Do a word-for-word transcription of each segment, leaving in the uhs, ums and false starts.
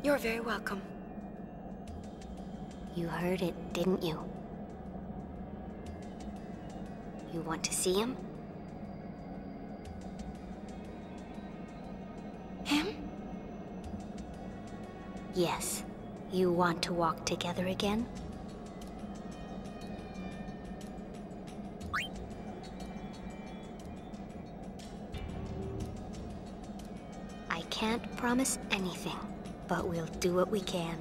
You're very welcome. You heard it, didn't you? You want to see him? Him? Yes. You want to walk together again? I can't promise anything, but we'll do what we can.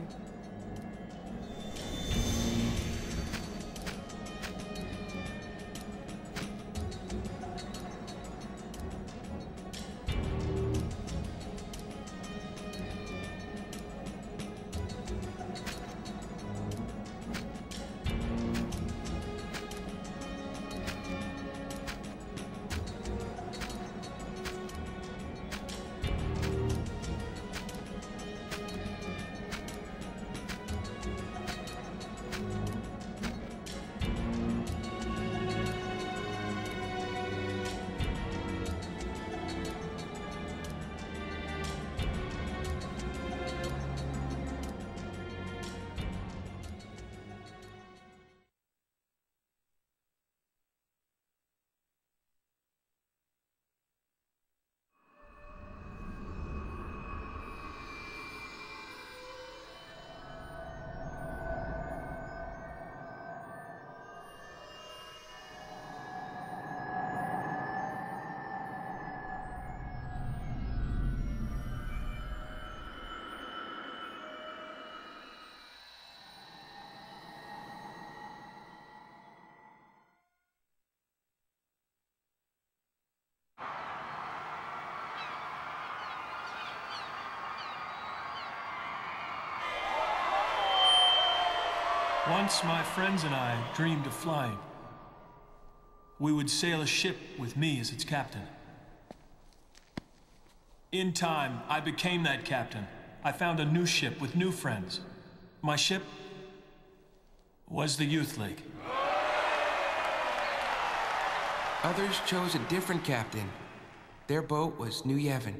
Once my friends and I dreamed of flying. We would sail a ship with me as its captain. In time, I became that captain. I found a new ship with new friends. My ship was the Youth League. Others chose a different captain. Their boat was New Yevon.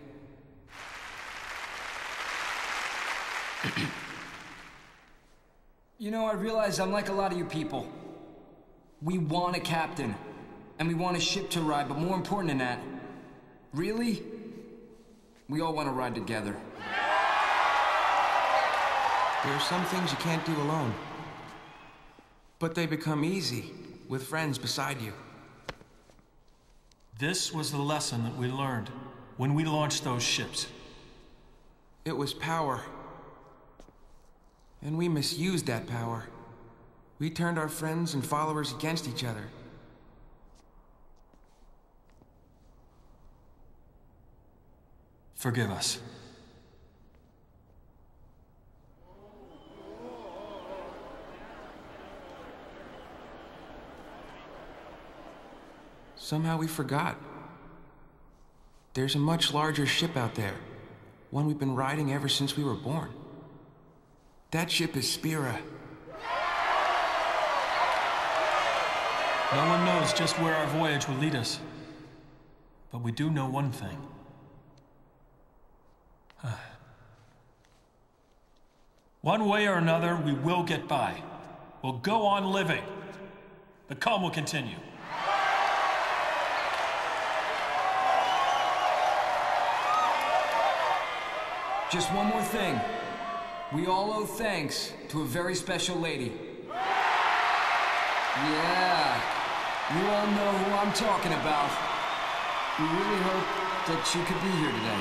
You know, I realize I'm like a lot of you people. We want a captain, and we want a ship to ride, but more important than that, really, we all want to ride together. There are some things you can't do alone, but they become easy with friends beside you. This was the lesson that we learned when we launched those ships. It was power. And we misused that power. We turned our friends and followers against each other. Forgive us. Somehow we forgot. There's a much larger ship out there. One we've been riding ever since we were born. That ship is Spira. No one knows just where our voyage will lead us. But we do know one thing. One way or another, we will get by. We'll go on living. The calm will continue. Just one more thing. We all owe thanks to a very special lady. Yeah, you all know who I'm talking about. We really hope that you could be here today.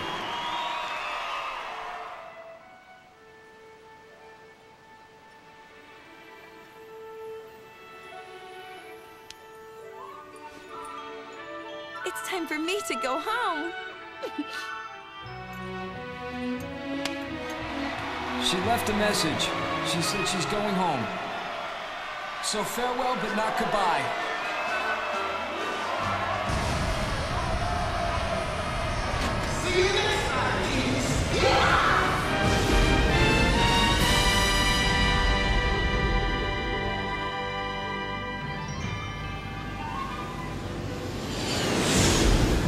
It's time for me to go home. She left a message. She said she's going home. So farewell, but not goodbye. See you next time, kids. Yeah!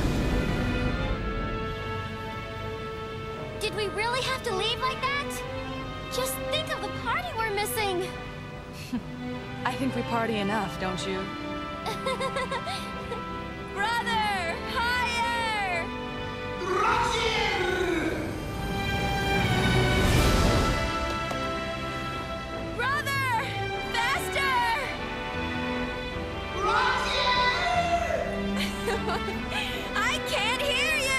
Did we really have to leave like that? Just think of the party we're missing! I think we party enough, don't you? Brother! Higher! Brother! Faster! I can't hear you!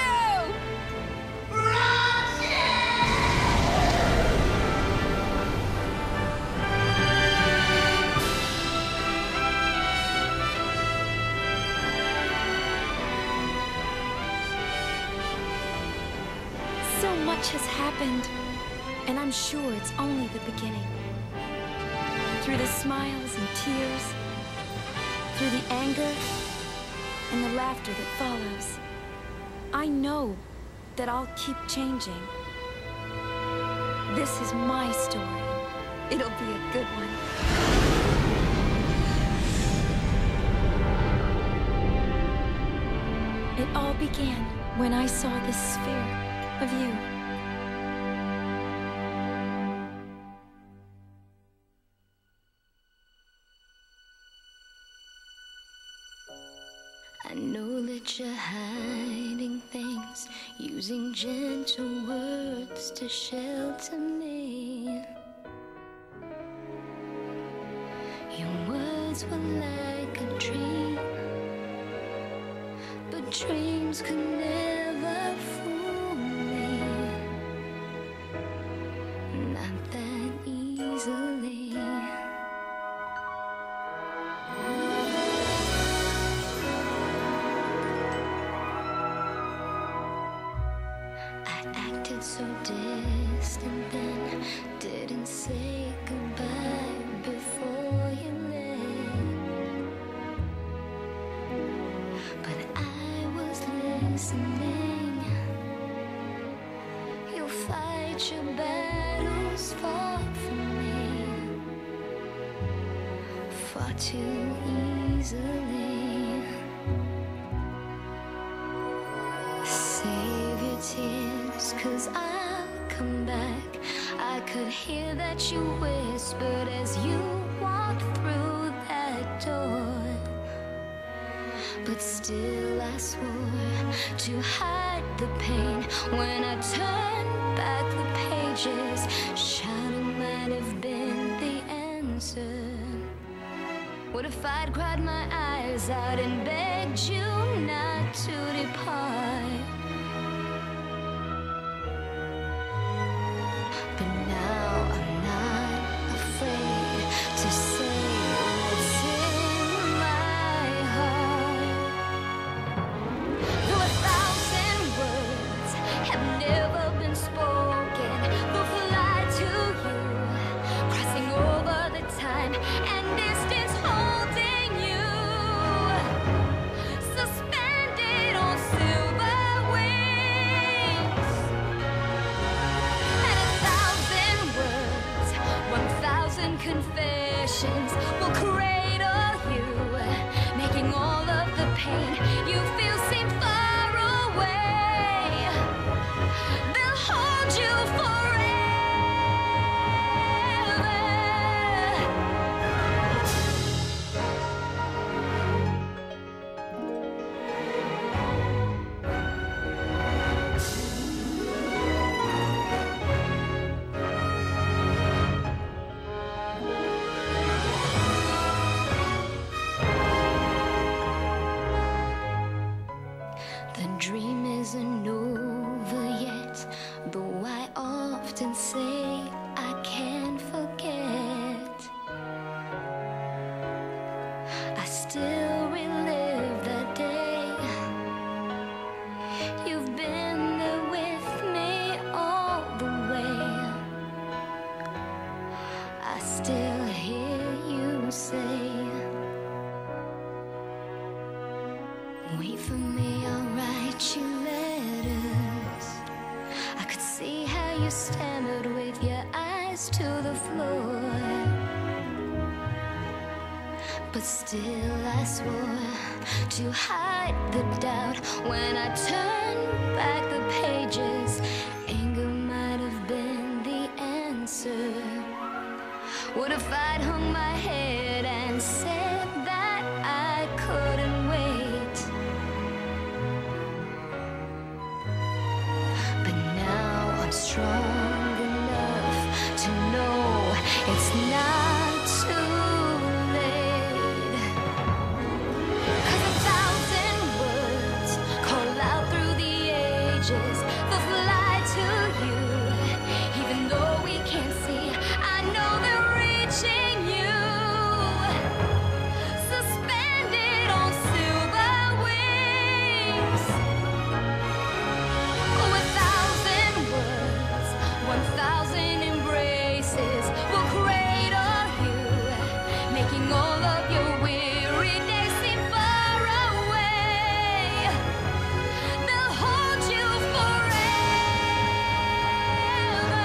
So much has happened, and I'm sure it's only the beginning. Through the smiles and tears, through the anger and the laughter that follows, I know that I'll keep changing. This is my story. It'll be a good one. It all began when I saw this sphere of you. I know that you're hiding things, using gentle words to shelter me. Your words were like a dream, but dreams could never fool me. Not that easily. Acted so distant then, didn't say goodbye before you left. But I was listening. You'll fight your battles far from me, far too easily. Save your tears, 'cause I'll come back. I could hear that you whispered as you walked through that door. But still I swore to hide the pain. When I turned back the pages, shouting might have been the answer. What if I'd cried my eyes out and begged you not to depart? But now I'm not afraid to say what's in my heart. Though a thousand words have never been spoken, they'll fly to you, crossing over the time and distance, holding you, suspended on silver wings. And a thousand words, one thousand confessions will cradle you, making all of the pain you feel seem far away. They'll hold you forever. The dream isn't over yet, though I often say I can't forget. I still relive that day. You've been there with me all the way. I still hear you say, wait for me, I'll write you letters. I could see how you stammered with your eyes to the floor. But still I swore to hide the doubt. When I turned back the pages, anger might have been the answer. if I'd hung my head and said that I couldn't wait. But now I'm strong enough to know it's not too late. 'Cause a thousand words call out through the ages, they'll fly to you, even though we can't see. I know they're reaching you, suspended on silver wings. Oh, a thousand words, one thousand embraces will cradle you, making all of your weary days seem far away. They'll hold you forever.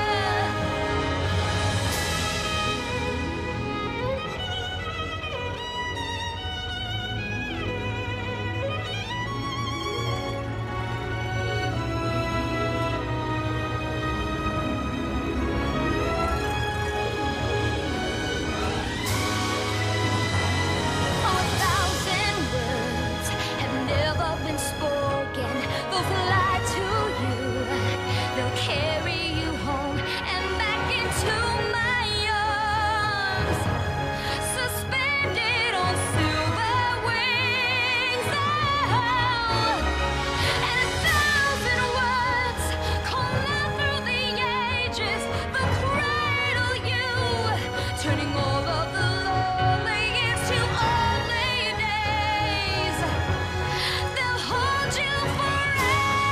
Oh, a thousand words have never been spoken. They'll fly to you. They'll carry you home and back into my arms, suspended on silver wings. Oh, and a thousand words call out through the ages. They'll cradle you, turning all of the lonely years to only days. They'll hold you forever.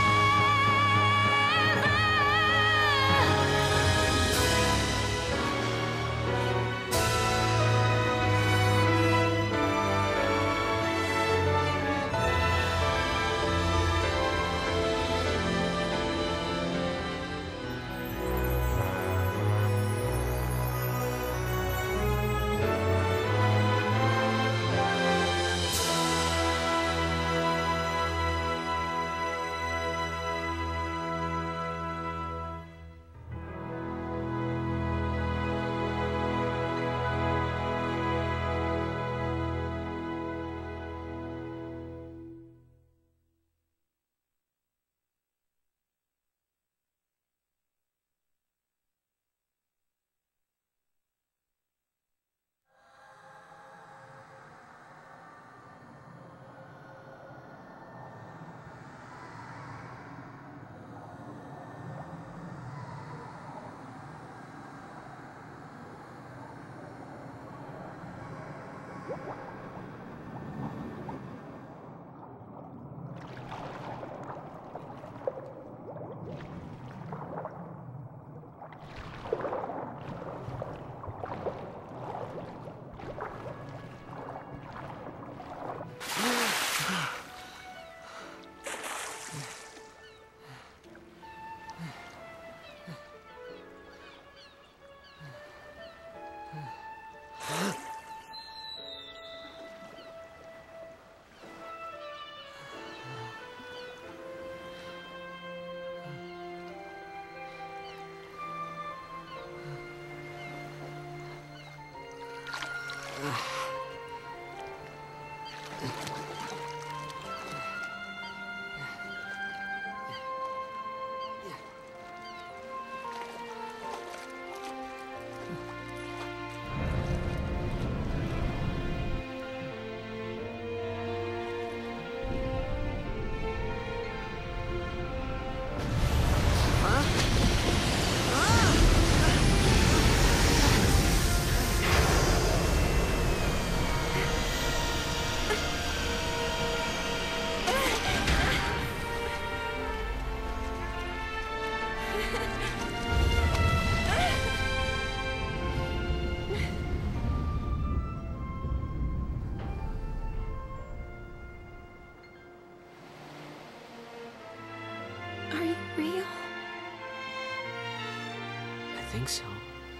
think so.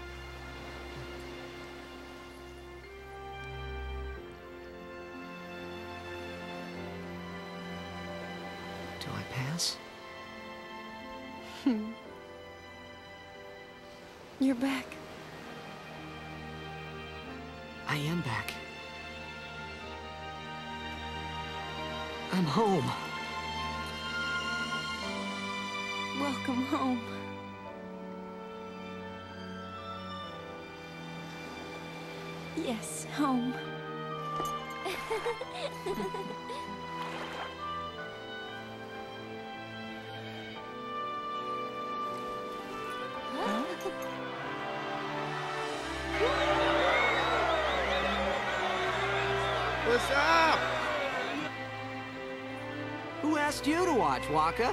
Do I pass? You're back. I am back. I'm home. Welcome home. Yes, home. What's up? Who asked you to watch, Waka?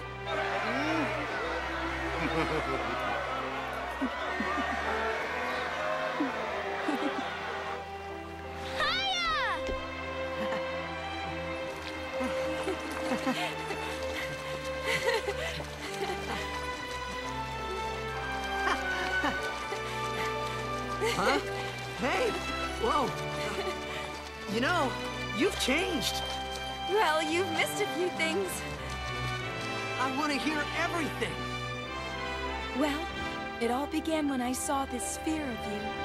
Huh? Hey! Whoa! You know, you've changed. Well, you've missed a few things. I want to hear everything. Well, it all began when I saw this sphere of you.